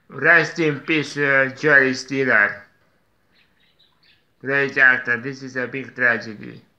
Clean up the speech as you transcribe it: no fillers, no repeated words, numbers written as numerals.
Rest in peace, Jerry Stiller. Great actor. This is a big tragedy.